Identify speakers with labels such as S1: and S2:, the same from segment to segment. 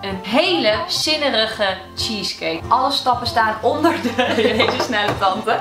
S1: een hele zinnerige cheesecake. Alle stappen staan onder deze snelle tante.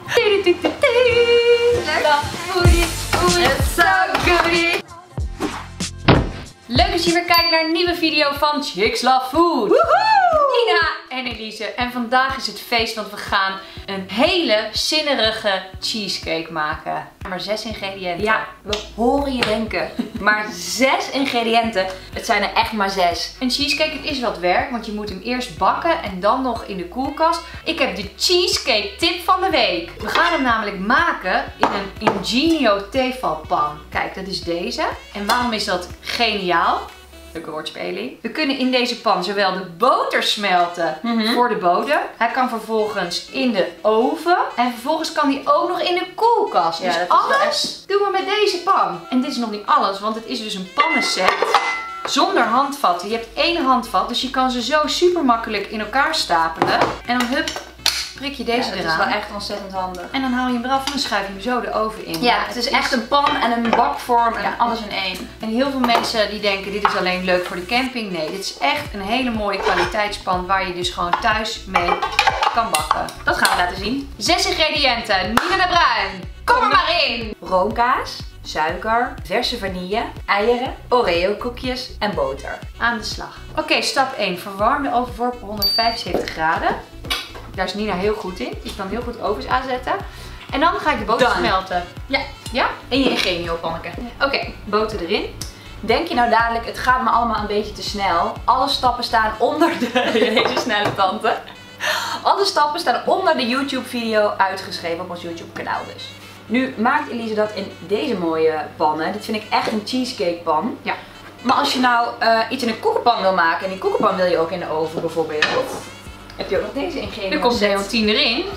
S1: Leuk dat je weer kijkt naar een nieuwe video van Chicks Love Food. Nina en Elise. En vandaag is het feest, want we gaan een hele zinnerige cheesecake maken. Maar 6 ingrediënten.
S2: Ja, we horen je denken. Maar 6 ingrediënten. Het zijn er echt maar 6.
S1: Een cheesecake, het is wat werk, want je moet hem eerst bakken en dan nog in de koelkast. Ik heb de cheesecake tip van de week. We gaan hem namelijk maken in een Ingenio tefalpan. Kijk, dat is deze. En waarom is dat geniaal? Leuke woordspeling. We kunnen in deze pan zowel de boter smelten voor de bodem. Hij kan vervolgens in de oven. En vervolgens kan die ook nog in de koelkast.
S2: Ja,
S1: dus alles doen we met deze pan. En dit is nog niet alles, want het is dus een pannenset zonder handvatten. Je hebt 1 handvat, dus je kan ze zo super makkelijk in elkaar stapelen. En dan hup, prik je deze
S2: dat
S1: eraan.
S2: is wel echt ontzettend handig.
S1: En dan haal je hem eraf en dan schuif je hem zo de oven in.
S2: Ja, het is echt een pan en een bakvorm en alles in één.
S1: En heel veel mensen die denken dit is alleen leuk voor de camping. Nee, dit is echt een hele mooie kwaliteitspan waar je dus gewoon thuis mee kan bakken.
S2: Dat gaan we laten zien.
S1: 6 ingrediënten. Nina de Bruin. Kom er maar in.
S2: Roomkaas, suiker, verse vanille, eieren, Oreo koekjes en boter.
S1: Aan de slag. Oké, stap 1. Verwarm de oven voor op 175 graden. Daar is Nina heel goed in. Je kan heel goed ovens aanzetten. En dan ga ik de boter smelten.
S2: Ja.
S1: Ja?
S2: In je Ingenio panneke.
S1: Oké, boter erin.
S2: Denk je nou dadelijk, het gaat me allemaal een beetje te snel. Alle stappen staan onder deze snelle tante. Alle stappen staan onder de YouTube video uitgeschreven op ons YouTube kanaal dus. Nu maakt Elise dat in deze mooie pannen. Dit vind ik echt een cheesecake pan.
S1: Ja.
S2: Maar als je nou iets in een koekenpan wil maken en die koekenpan wil je ook in de oven bijvoorbeeld. Heb je ook nog deze ingrediënten?
S1: Er komt Leontien erin.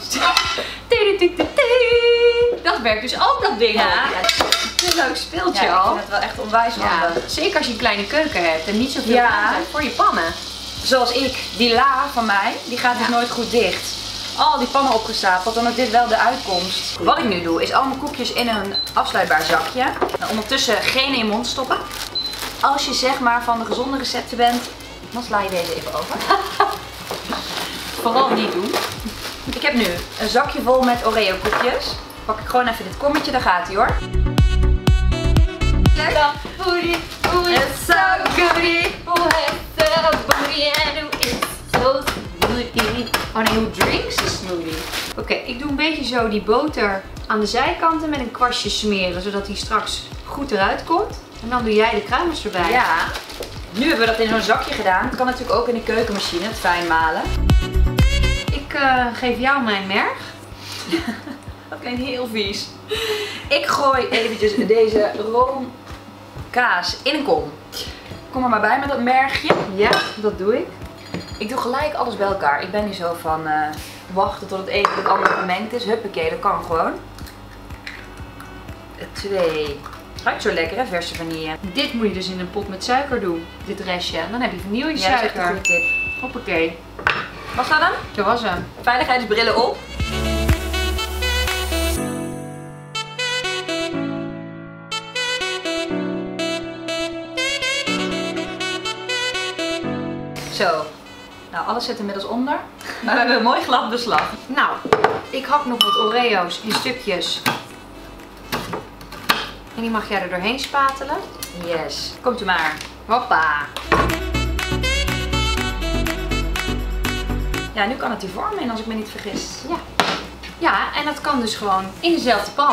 S1: Dat werkt dus ook, dat ding.
S2: Ja,
S1: Het is een leuk speeltje
S2: ja,
S1: al.
S2: ik vind het wel echt onwijs handig.
S1: Zeker als je een kleine keuken hebt en niet zoveel
S2: Ja.
S1: ruimte hebt voor je pannen.
S2: Zoals ik, die la van mij, die gaat dus nooit goed dicht. Al die pannen opgestapeld, dan is dit wel de uitkomst. Wat ik nu doe, is al mijn koekjes in een afsluitbaar zakje. En ondertussen geen in je mond stoppen. Als je zeg maar van de gezonde recepten bent, dan sla je deze even over.
S1: Vooral niet doen.
S2: Ik heb nu een zakje vol met Oreo koekjes. Pak ik gewoon even dit kommetje, daar gaat hij hoor.
S1: It's so goody. Oh nee, hoe drinks een smoothie? Oké, ik doe een beetje zo die boter aan de zijkanten met een kwastje smeren, zodat die straks goed eruit komt. En dan doe jij de kruimels erbij.
S2: Ja, nu hebben we dat in zo'n zakje gedaan. Het kan natuurlijk ook in de keukenmachine, het fijn malen.
S1: Ik geef jou mijn merg.
S2: Dat klinkt heel vies. Ik gooi eventjes deze roomkaas in een kom. Kom er maar bij met dat mergje.
S1: Ja, dat doe ik.
S2: Ik doe gelijk alles bij elkaar. Ik ben niet zo van wachten tot het een met het andere gemengd is. Huppakee, dat kan gewoon. 2. Ruikt zo lekker hè, verse vanille.
S1: Dit moet je dus in een pot met suiker doen. Dit restje. Dan heb je
S2: Ja, dat is echt
S1: vanillesuiker.
S2: een goede tip.
S1: Hoppakee.
S2: Was dat hem?
S1: Dat was hem.
S2: Veiligheidsbrillen op. Zo. Nou, alles zit inmiddels onder. Maar we hebben een mooi glad beslag.
S1: Nou, ik hak nog wat Oreo's in stukjes. En die mag jij er doorheen spatelen.
S2: Yes. Komt u maar.
S1: Hoppa.
S2: Ja, nu kan het die vorm in als ik me niet vergis.
S1: Ja. Ja, en dat kan dus gewoon in dezelfde pan.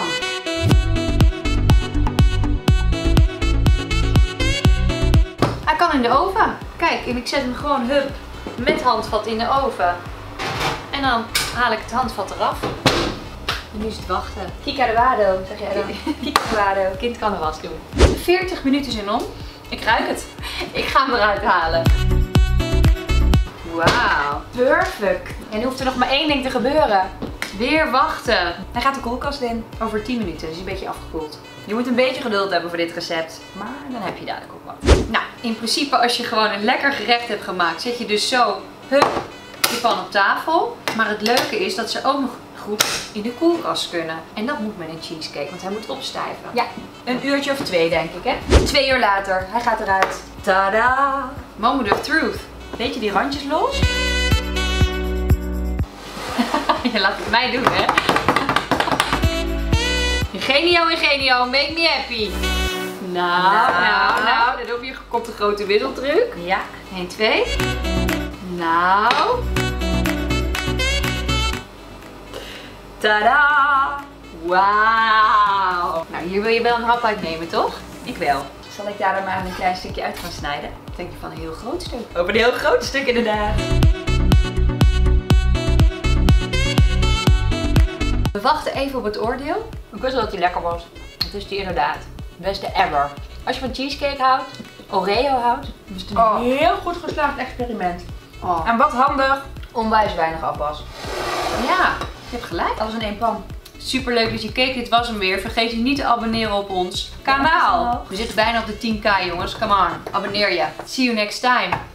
S1: Hij kan in de oven. Kijk, en ik zet hem gewoon hup met handvat in de oven. En dan haal ik het handvat eraf. En nu is het wachten.
S2: Kika de Wado, zeg jij dan. Kika de Wado.
S1: Kind kan er was doen. 40 minuten zijn om.
S2: Ik ruik het.
S1: Ik ga hem eruit halen. Wauw.
S2: Perfect. En nu hoeft er nog maar 1 ding te gebeuren.
S1: Weer wachten.
S2: Hij gaat de koelkast in.
S1: Over 10 minuten, dus een beetje afgekoeld.
S2: Je moet een beetje geduld hebben voor dit recept. Maar dan heb je dadelijk ook wat.
S1: Nou, in principe als je gewoon een lekker gerecht hebt gemaakt, zet je dus zo, hup, die pan op tafel. Maar het leuke is dat ze ook nog goed in de koelkast kunnen. En dat moet met een cheesecake, want hij moet opstijven.
S2: Ja, een uurtje of 2 denk ik hè. 2 uur later, hij gaat eruit. Tada!
S1: Moment of truth.
S2: Weet je die randjes los?
S1: Je laat het mij doen, hè? Ingenio, make me happy. Nou, dan op je komt de grote wisseltruc.
S2: Ja.
S1: 1, 2. Nou.
S2: Tadaa!
S1: Wauw. Nou, hier wil je wel een hap uit nemen, toch?
S2: Ik wel. Zal ik daar dan maar een klein stukje uit gaan snijden?
S1: Wat denk je van een heel groot stuk?
S2: Over een heel groot stuk inderdaad.
S1: We wachten even op het oordeel.
S2: Ik wist wel dat die lekker was. Het is die inderdaad. Beste ever. Als je van cheesecake houdt, Oreo houdt, is het een heel goed geslaagd experiment.
S1: Oh.
S2: En wat handig, onwijs weinig afwas.
S1: Ja, je hebt gelijk.
S2: Alles in één pan.
S1: Super leuk dat je keek. Dit was hem weer. Vergeet je niet te abonneren op ons kanaal. We zitten bijna op de 10.000 jongens. Come on. Abonneer je. See you next time.